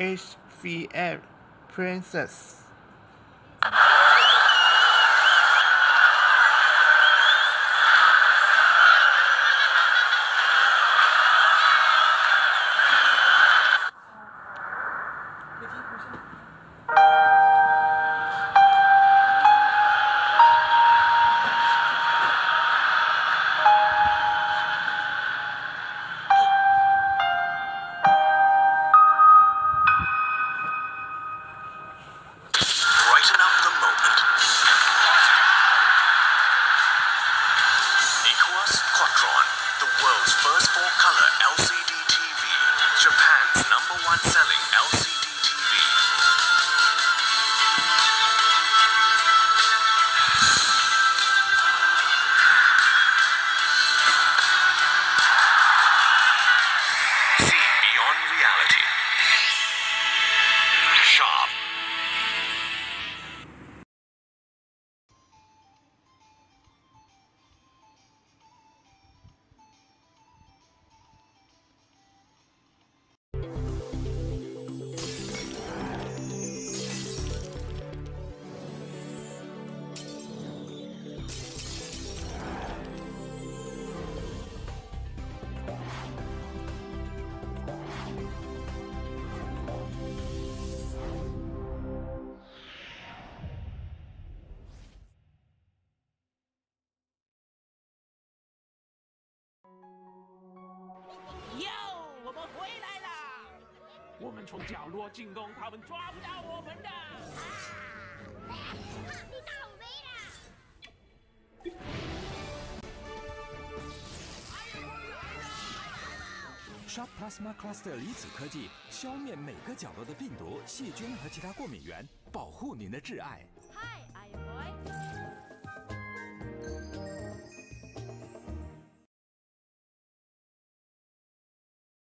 HVL Princess。 我们回来啦！我们从角落进攻，他们抓不到我们的。 你倒霉啦 ！Sharp Plasma Cluster 离子科技消灭每个角落的病毒、细菌和其他过敏源，保护您的挚爱。